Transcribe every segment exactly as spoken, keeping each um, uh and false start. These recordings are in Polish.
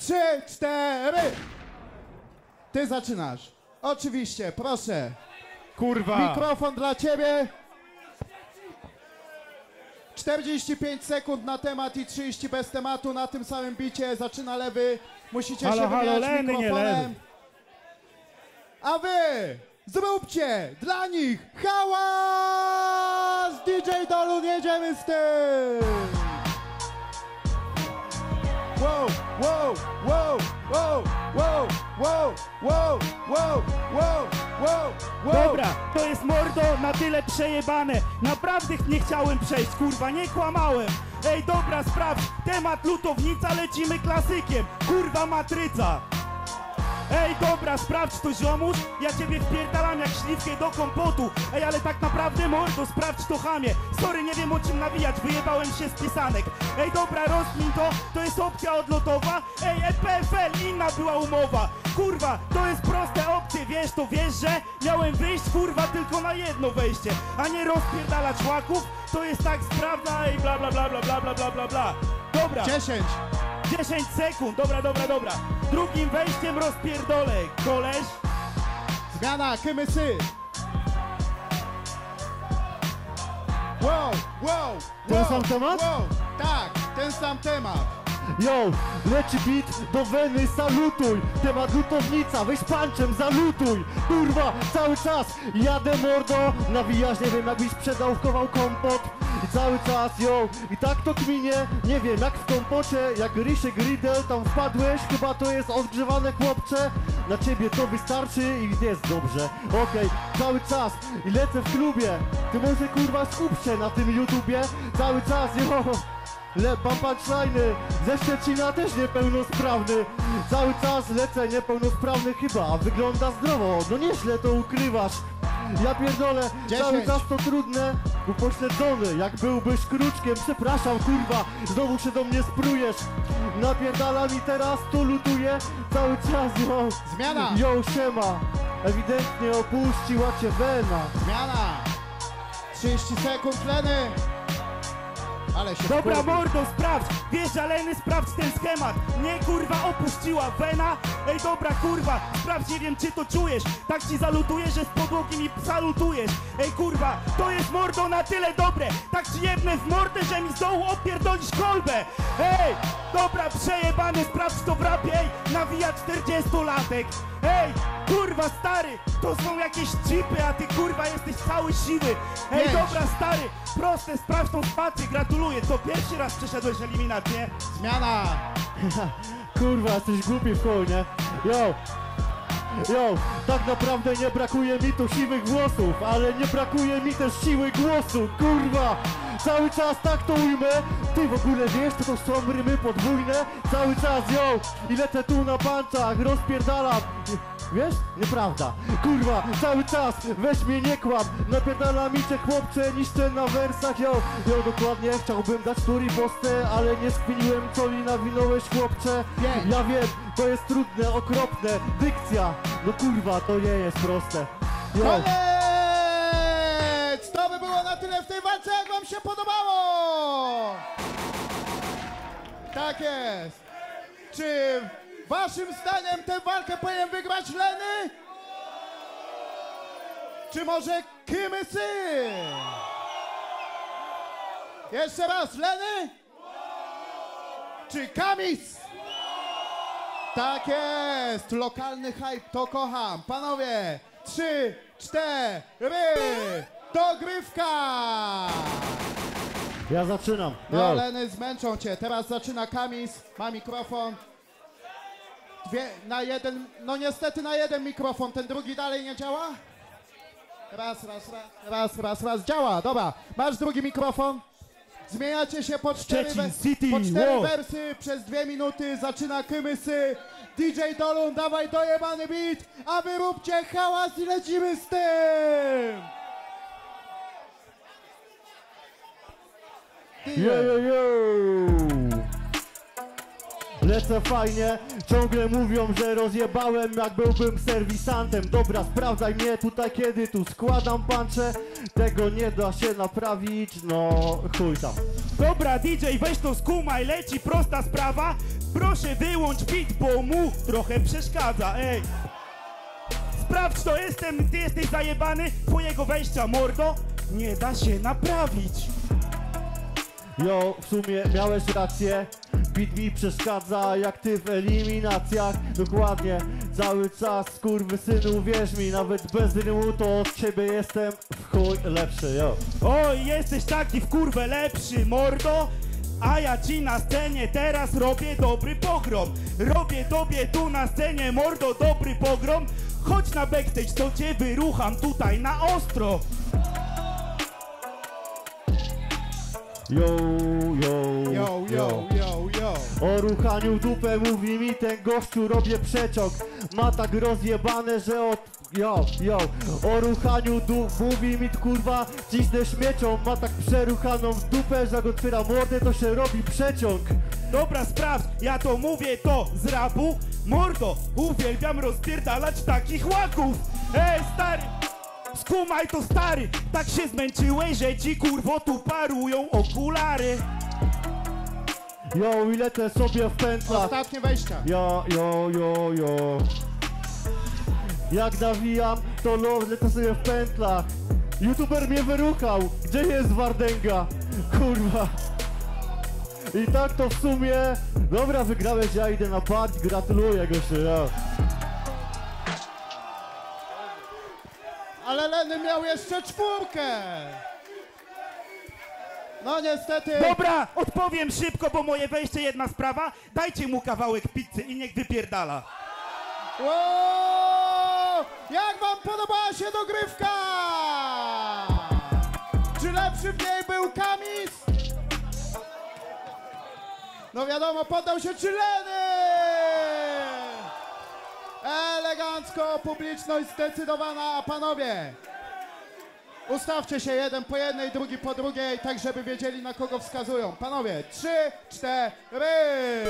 trzy, cztery. Ty zaczynasz. Oczywiście, proszę. Kurwa. Mikrofon dla ciebie. czterdzieści pięć sekund na temat i trzydzieści bez tematu. Na tym samym bicie zaczyna lewy. Musicie Halo, się halo, wymieniać Leny, nie mikrofonem. lewy. A wy zróbcie dla nich hałas! D J Dolun, jedziemy z tym! Wow, wow, wow, wow, wow, wow, wow, wow, wow, wow, wow. Dobra, to jest mordo na tyle przejebane. Naprawdę nie chciałem przejść, kurwa, nie kłamałem. Ej, dobra, sprawdź, temat lutownica, lecimy klasykiem. Kurwa, matryca. Ej, dobra, sprawdź to, ziomuś. Ja ciebie wpierdalam jak śliwkę do kompotu. Ej, ale tak naprawdę, mordo, sprawdź to, chamie. Sorry, nie wiem o czym nawijać, wyjebałem się z pisanek. Ej, dobra, rozkmin to, to jest opcja odlotowa. Ej, E P F L, inna była umowa. Kurwa, to jest proste opcje, wiesz to, wiesz, że miałem wyjść, kurwa, tylko na jedno wejście, a nie rozpierdalać łaków. To jest tak sprawna, ej, bla, bla, bla, bla, bla, bla, bla, bla, bla. Dobra. dziesięć. dziesięć sekund, dobra, dobra, dobra. Drugim wejściem rozpierdolę, koleś. Zmiana, kymysy. Wow, wow, Ten wow, sam temat? Wow, tak, ten sam temat. Yo, leci beat do weny, salutuj. Temat lutownica, weź punczem, zalutuj. Kurwa, cały czas jadę mordo. Nawijasz, nie wiem, jakbyś przedałkował kompot. I cały czas, yo, i tak to kminie. Nie wiem, jak w kompocie, jak Rysiek Riddle tam wpadłeś. Chyba to jest odgrzewane, chłopcze. Na ciebie to wystarczy i jest dobrze. Okej, cały czas i lecę w klubie. Ty może kurwa skup się na tym YouTubie. Cały czas, yo. Le, mam punchline'y, ze Szczecina też niepełnosprawny. Cały czas lecę niepełnosprawny chyba, a wygląda zdrowo, no nieźle to ukrywasz. Ja pierdolę, dziesięć. cały czas to trudne, upośledzony, jak byłbyś kruczkiem, przepraszam kurwa, znowu się do mnie sprujesz. Napierdala mi teraz, to lutuje, cały czas, yo. Zmiana. Yo, siema, ewidentnie opuściła cię wena. Zmiana. trzydzieści sekund, Leny. Ale się Dobra, wkurwił. mordo, sprawdź. Wiesz, Aleny, sprawdź ten schemat. Nie, kurwa, opuściła wena. Ej, dobra, kurwa, sprawdź, nie wiem, czy to czujesz. Tak ci zalutuję, że z podłogi mi salutujesz. Ej, kurwa, to jest mordo na tyle dobre. Tak ci jebnę w mordę, że mi z dołu opierdolisz kolbę. Ej, dobra, przejebany, sprawdź to w rapie. Ej, nawija czterdziestolatek. Ej, kurwa, stary, to są jakieś chipy, a ty, kurwa, jesteś cały siwy. Ej, Pięć. dobra, stary, proste, sprawdź tą spację, gratuluję. To pierwszy raz przeszedłeś eliminację. Zmiana. Kurwa, jesteś głupi w chuj, nie? Yo! Yo! Tak naprawdę nie brakuje mi tu siwych włosów, ale nie brakuje mi też siły głosu, kurwa! Cały czas tak to ujmę. Ty w ogóle wiesz, to to są rymy podwójne? Cały czas, yo! I lecę tu na pancach, rozpierdalam. Wiesz? Nieprawda. Kurwa, cały czas, weź mnie nie kłam. Napierdala mi cię chłopcze, niszczę na wersach, yo. Yo, dokładnie, chciałbym dać tu ripostę, ale nie skwiniłem, co mi nawinąłeś chłopcze. Pięć. Ja wiem, to jest trudne, okropne. Dykcja, no kurwa, to nie jest proste. Yo. Koniec! To by było na tyle w tej walce, jak wam się podobało! Tak jest! Czy waszym zdaniem tę walkę powinien wygrać Leny? Czy może Kymysy? Jeszcze raz, Leny? Czy Kamis? Tak jest! Lokalny hype, to kocham. Panowie, trzy, cztery, dogrywka! Ja zaczynam. No, Yo. Leny, zmęczą cię. Teraz zaczyna Kamis, ma mikrofon. Dwie, na jeden, no niestety na jeden mikrofon, ten drugi dalej nie działa? Raz, raz, raz, raz, raz, raz, działa, dobra. Masz drugi mikrofon. Zmieniacie się po cztery, Szczecin we- City, po cztery wow. wersy przez dwie minuty. Zaczyna Kymysy. D J Dolun, dawaj dojebany beat, a wy róbcie hałas i lecimy z tym! Yo, yo, yo. Lecę fajnie, ciągle mówią, że rozjebałem, jak byłbym serwisantem. Dobra, sprawdzaj mnie tutaj, kiedy tu składam puncze. Tego nie da się naprawić, no chuj tam. Dobra, D J, weź to skumaj, leci prosta sprawa. Proszę wyłącz beat, bo mu trochę przeszkadza, ej. Sprawdź to, jestem, ty jesteś zajebany, twojego wejścia, mordo, nie da się naprawić. Jo, w sumie miałeś rację. Beat mi przeszkadza jak ty w eliminacjach. Dokładnie, cały czas, skurwysynu, wierz mi, nawet bez rymu to od ciebie jestem w chuj lepszy, jo. Oj, jesteś taki w kurwę lepszy, mordo, a ja ci na scenie teraz robię dobry pogrom. Robię tobie tu na scenie, mordo, dobry pogrom. Chodź na backstage, to cię wyrucham tutaj na ostro. Yo, yo, Yo, yo, yo, yo. O ruchaniu dupę mówi mi ten gościu, robię przeciąg. Ma tak rozjebane, że od... Yo, yo. O ruchaniu dup mówi mi kurwa, cisnę śmiecią. Ma tak przeruchaną w dupę, że jak otwiera mordę, to się robi przeciąg. Dobra, sprawdź, ja to mówię to z rapu. Mordo, uwielbiam rozpierdalać takich łaków. Ej, stary, skumaj to, stary. Tak się zmęczyłeś, że ci kurwo tu parują okulary. Yo, ile te sobie w pętlach. Ostatnie wejścia. Yo, yo, yo, yo. Jak nawijam, to lo- lecę sobie w pętlach. YouTuber mnie wyruchał. Gdzie jest Wardęga? Kurwa. I tak to w sumie... Dobra, wygrałeś, ja idę na part. Gratuluję, gościu, ja. Ale Lenny miał jeszcze czwórkę. No niestety. Dobra, odpowiem szybko, bo moje wejście jedna sprawa. Dajcie mu kawałek pizzy i niech wypierdala. Wow! Jak wam podobała się dogrywka? Czy lepszy w niej był Kamis? No wiadomo, poddał się czy Lenny! Elegancko, publiczność zdecydowana, panowie. Ustawcie się jeden po jednej, drugi po drugiej, tak żeby wiedzieli, na kogo wskazują. Panowie, trzy, cztery.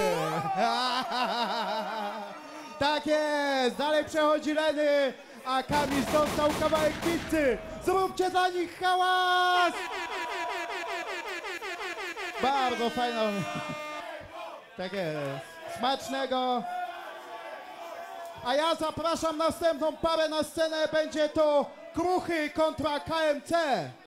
Tak jest, dalej przechodzi Lenny, a Kamis dostał kawałek pizzy. Zróbcie dla nich hałas! Bardzo fajną. Tak jest. Smacznego. A ja zapraszam następną parę na scenę, będzie to Kruchy kontra K M C.